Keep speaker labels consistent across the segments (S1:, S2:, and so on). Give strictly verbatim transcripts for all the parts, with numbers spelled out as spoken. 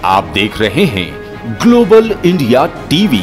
S1: आप देख रहे हैं ग्लोबल इंडिया टीवी।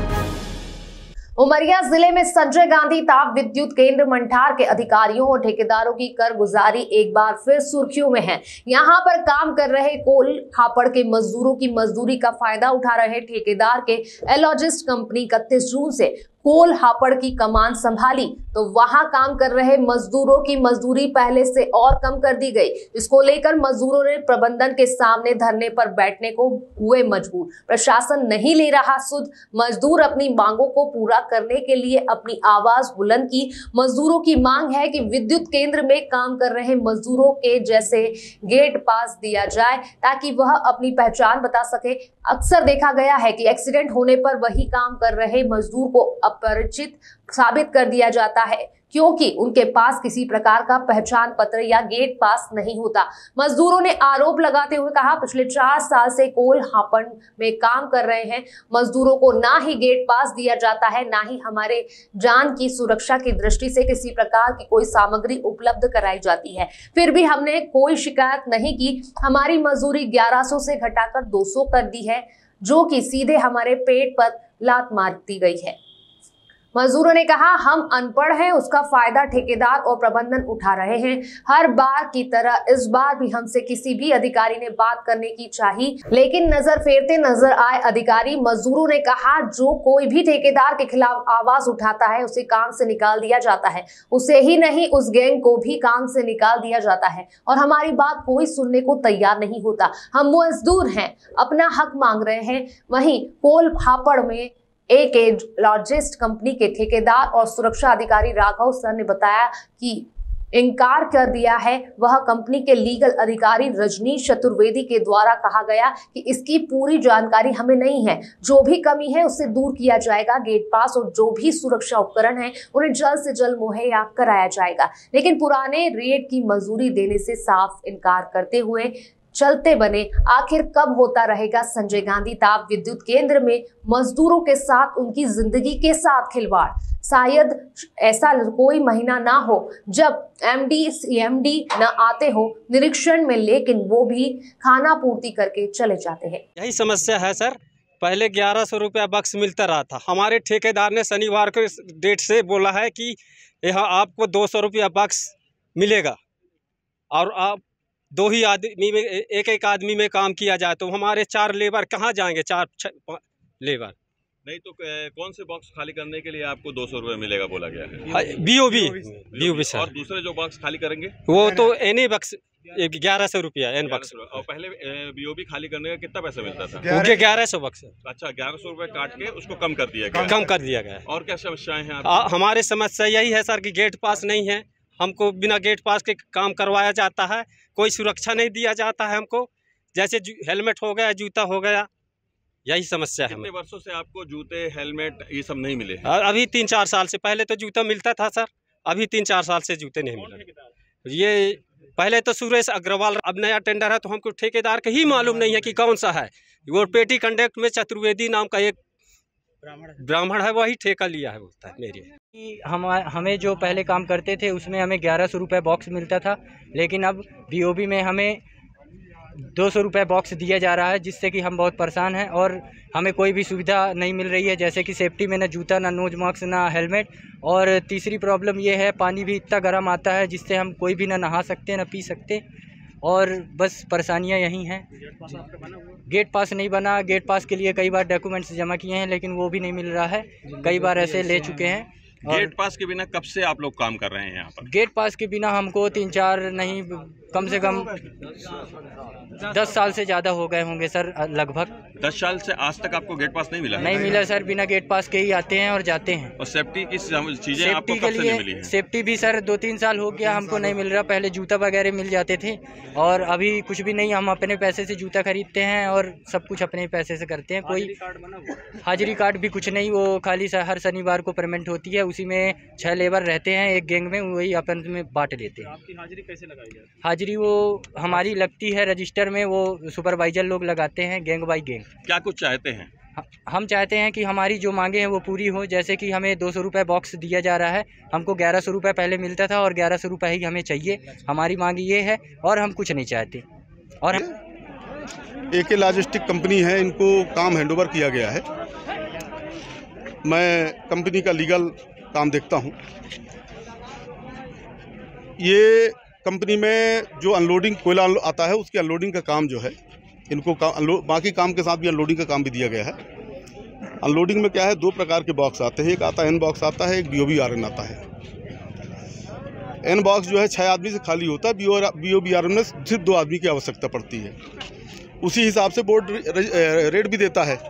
S2: उमरिया जिले में संजय गांधी ताप विद्युत केंद्र मंठार के अधिकारियों और ठेकेदारों की करगुजारी एक बार फिर सुर्खियों में है। यहां पर काम कर रहे कोल हापड़ के मजदूरों की मजदूरी का फायदा उठा रहे ठेकेदार के एलॉजिस्ट कंपनी इकतीस जून से कोल हापड़ की कमान संभाली तो वहां काम कर रहे मजदूरों की मजदूरी पहले से और कम कर दी गई। इसको लेकर मजदूरों ने प्रबंधन के सामने धरने पर बैठने को हुए मजबूर। प्रशासन नहीं ले रहा सुध। मजदूर अपनी मांगों को पूरा करने के लिए अपनी आवाज बुलंद की। मजदूरों की मांग है कि विद्युत केंद्र में काम कर रहे मजदूरों के जैसे गेट पास दिया जाए ताकि वह अपनी पहचान बता सके। अक्सर देखा गया है कि एक्सीडेंट होने पर वही काम कर रहे मजदूर को अपरिचित साबित कर दिया जाता है क्योंकि उनके पास किसी प्रकार का पहचान पत्र या गेट पास नहीं होता। मजदूरों ने आरोप लगाते हुए कहा, पिछले चार साल से कोल हापड़ में काम कर रहे हैं मजदूरों को ना ही गेट पास दिया जाता है, ना ही हमारे जान की सुरक्षा की दृष्टि से किसी प्रकार की कोई सामग्री उपलब्ध कराई जाती है। फिर भी हमने कोई शिकायत नहीं की। हमारी मजदूरी ग्यारह सौ से घटाकर दो सौ कर दी है, जो कि सीधे हमारे पेट पर लात मार दी गई है। मजदूरों ने कहा, हम अनपढ़ हैं, उसका फायदा ठेकेदार और प्रबंधन उठा रहे हैं। हर बार की तरह इस बार भी हमसे किसी भी अधिकारी ने बात करने की चाहिए, लेकिन नजर फेरते नजर आए अधिकारी। मजदूरों ने कहा, जो कोई भी ठेकेदार के खिलाफ आवाज उठाता है उसे काम से निकाल दिया जाता है। उसे ही नहीं, उस गैंग को भी काम से निकाल दिया जाता है और हमारी बात कोई सुनने को तैयार नहीं होता। हम मजदूर हैं, अपना हक मांग रहे हैं। वहीं कोल हापड़ में एक लॉजिस्ट कंपनी के ठेकेदार और सुरक्षा अधिकारी राघव सर ने बताया कि इनकार कर दिया है। वह कंपनी के लीगल अधिकारी रजनीश चतुर्वेदी के द्वारा कहा गया कि इसकी पूरी जानकारी हमें नहीं है। जो भी कमी है उससे दूर किया जाएगा। गेट पास और जो भी सुरक्षा उपकरण है उन्हें जल्द से जल्द मुहैया कराया जाएगा। लेकिन पुराने रेट की मजदूरी देने से साफ इनकार करते हुए चलते बने। आखिर कब होता रहेगा संजय गांधी ताप विद्युत केंद्र में मजदूरों के साथ उनकी जिंदगी के साथ खिलवाड़? शायद ऐसा कोई महीना ना हो जब एमडी सीएमडी न आते हो निरीक्षण में, लेकिन वो भी खाना पूर्ति करके चले जाते हैं।
S3: यही समस्या है सर। पहले ग्यारह सौ रुपया बक्स मिलता रहा था। हमारे ठेकेदार ने शनिवार को डेट से बोला है कि यहाँ आपको दो सौ रुपया बक्स मिलेगा और आप दो ही आदमी में एक एक आदमी में काम किया जाए तो हमारे चार लेबर कहाँ जाएंगे? चार लेबर
S4: नहीं तो कौन से बॉक्स खाली करने के लिए आपको दो सौ रुपये मिलेगा बोला गया है?
S3: BOB BOB sir.
S4: और दूसरे जो बॉक्स खाली करेंगे
S3: वो तो एनी बक्स ग्यारह सौ रुपया एन बक्स।
S4: और पहले बीओबी खाली करने का कितना पैसा मिलता था?
S3: मुझे ग्यारह सौ बक्स।
S4: अच्छा, ग्यारह सौ रुपये काट के उसको कम कर दिया गया।
S3: कम कर दिया गया।
S4: और क्या समस्याएं हैं?
S3: हमारे समस्या यही है सर कि गेट पास नहीं है। हमको बिना गेट पास के काम करवाया जाता है। कोई सुरक्षा नहीं दिया जाता है हमको। जैसे हेलमेट हो गया, जूता हो गया, यही समस्या है।
S4: कितने वर्षों से आपको जूते, हेलमेट ये सब नहीं मिले?
S3: अभी तीन चार साल से। पहले तो जूता मिलता था सर, अभी तीन चार साल से जूते नहीं मिले। ये पहले तो सुरेश अग्रवाल, अब नया टेंडर है तो हमको ठेकेदार का ही मालूम नहीं है कि कौन सा है। वो पेटी कंडक्ट में चतुर्वेदी नाम का एक ब्राह्मण है, वही ठेका लिया है बोलता है मेरे।
S5: हम हमें जो पहले काम करते थे उसमें हमें ग्यारह सौ रुपये बॉक्स मिलता था, लेकिन अब बीओबी में हमें दो सौ रुपये बॉक्स दिया जा रहा है, जिससे कि हम बहुत परेशान हैं और हमें कोई भी सुविधा नहीं मिल रही है। जैसे कि सेफ्टी में ना जूता, ना नोज मास्क, ना हेलमेट। और तीसरी प्रॉब्लम ये है, पानी भी इतना गर्म आता है जिससे हम कोई भी ना नहा सकते ना पी सकते। और बस परेशानियां यही हैं। गेट पास नहीं बना। गेट पास के लिए कई बार डॉक्यूमेंट्स जमा किए हैं लेकिन वो भी नहीं मिल रहा है। कई बार ऐसे ले चुके हैं।
S4: गेट पास के बिना कब से आप लोग काम कर रहे हैं यहाँ पर?
S5: गेट पास के बिना हमको तीन चार नहीं, कम से कम दस साल से ज़्यादा हो गए होंगे सर, लगभग।
S4: दस साल से आज तक आपको गेट पास नहीं मिला?
S5: नहीं मिला सर। बिना गेट पास के ही आते हैं और जाते हैं।
S4: और सेफ्टी की चीज़ें आपको कब से नहीं मिली है?
S5: सेफ्टी भी सर दो तीन साल हो गया हमको नहीं मिल रहा। पहले जूता वगैरह मिल जाते थे और अभी कुछ भी नहीं। हम अपने पैसे से जूता खरीदते हैं और सब कुछ अपने पैसे से करते हैं। कोई हाजिरी कार्ड भी कुछ नहीं। वो खाली हर शनिवार को पेमेंट होती है, उसी में छह लेबर रहते हैं एक गैंग में, वही अपन में बांट लेते हैं।
S6: आपकी हाजिरी कैसे लगाई जाती है?
S5: हाजिरी वो हमारी लगती है रजिस्टर में, वो सुपरवाइजर लोग लगाते हैं गैंग बाई गैंग।
S4: क्या कुछ चाहते हैं?
S5: हम चाहते हैं कि हमारी जो मांगे हैं वो पूरी हो। जैसे कि हमें दो सौ रुपये बॉक्स दिया जा रहा है, हमको ग्यारह सौ रुपये पहले मिलता था और ग्यारह सौ रुपये ही हमें चाहिए। हमारी मांग ये है और हम कुछ नहीं चाहते। और
S6: एके लॉजिस्टिक कंपनी है, इनको काम हैंडओवर किया गया है। मैं कंपनी का लीगल काम देखता हूँ। ये कंपनी में जो अनलोडिंग कोयला आता है उसकी अनलोडिंग का काम जो है इनको काम, बाकी काम के साथ भी अनलोडिंग का काम भी दिया गया है। अनलोडिंग में क्या है, दो प्रकार के बॉक्स आते हैं, एक आता है एन बॉक्स आता है, एक B O B R N आता है। एन बॉक्स जो है छः आदमी से खाली होता है, B O B R N में सिर्फ दो आदमी की आवश्यकता पड़ती है। उसी हिसाब से बोर्ड रेट भी देता है।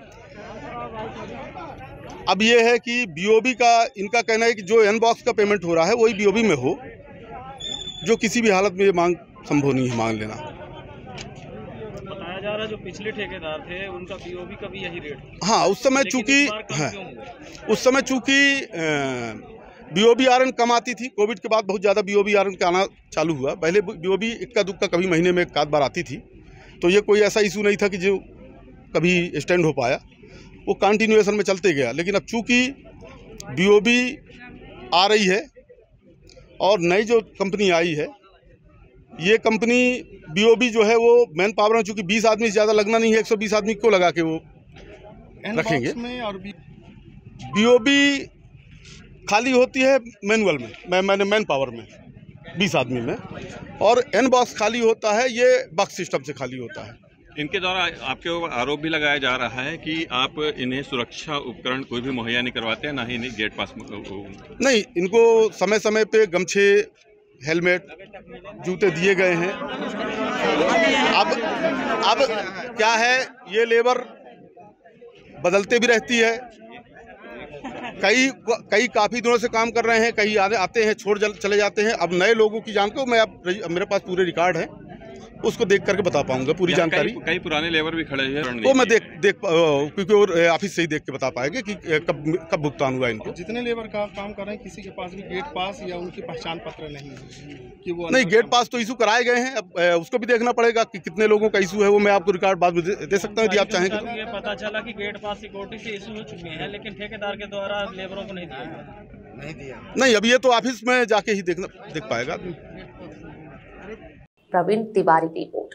S6: अब ये है कि बी ओ बी का इनका कहना है कि जो एन बॉक्स का पेमेंट हो रहा है वही बी ओ बी में हो, जो किसी भी हालत में ये मांग संभव नहीं है मांग लेना।
S7: बताया जा रहा है जो पिछले ठेकेदार थे उनका बी ओ बी का भी यही रेट।
S6: हाँ, उस समय चूँकि हाँ उस समय चूँकि B O B R N कम आती थी। कोविड के बाद बहुत ज़्यादा B O B R N का आना चालू हुआ। पहले बी ओ बी इक्का दुक्का कभी महीने में एक आध बार आती थी, तो ये कोई ऐसा इशू नहीं था कि जो कभी स्टैंड हो पाया, वो कंटिन्यूएशन में चलते गया। लेकिन अब चूँकि बी ओ बी आ रही है और नई जो कंपनी आई है, ये कंपनी बी ओ बी जो है वो मैन पावर में चूँकि बीस आदमी से ज़्यादा लगना नहीं है, एक सौ बीस आदमी को लगा के वो रखेंगे। और बी ओ बी खाली होती है मैनुअल में, मैं मैंने मैन पावर में बीस आदमी में, और एन बॉक्स खाली होता है, ये बक्स सिस्टम से खाली होता है।
S4: इनके द्वारा आपके ऊपर आरोप भी लगाया जा रहा है कि आप इन्हें सुरक्षा उपकरण कोई भी मुहैया नहीं करवाते हैं, ना ही इन्हें गेट पास।
S6: नहीं, इनको समय समय पे गमछे, हेलमेट, जूते दिए गए हैं। अब अब क्या है, ये लेबर बदलते भी रहती है। कई कई काफ़ी दिनों से काम कर रहे हैं, कई आते आते हैं छोड़ चले जाते हैं। अब नए लोगों की जानकारी मैं अब मेरे पास पूरे रिकॉर्ड है, उसको देख करके बता पाऊंगा पूरी जानकारी।
S4: कई, कई पुराने लेबर भी खड़े हैं,
S6: वो मैं देख देख क्योंकि वो ऑफिस से ही देख के बता पाएंगे कि कब कब भुगतान हुआ इनको।
S8: जितने लेबर का काम कर रहे हैं, किसी के पास भी गेट पास या उनकी पहचान पत्र नहीं है कि वो
S6: नहीं, गेट पास तो इशू कराए गए हैं। अब उसको भी देखना पड़ेगा कि कितने लोगों का इशू है, वो मैं आपको रिकॉर्ड बाद में दे, दे सकता हूँ यदि आप चाहेंगे तो।
S7: ये पता चला कि गेट पास सिक्योरिटी से इशू हो चुके हैं, लेकिन ठेकेदार के द्वारा लेबरों को नहीं दिया नहीं दिया
S6: नहीं, अब ये तो ऑफिस में जाके ही देखना देख पाएगा।
S2: प्रवीण तिवारी की रिपोर्ट।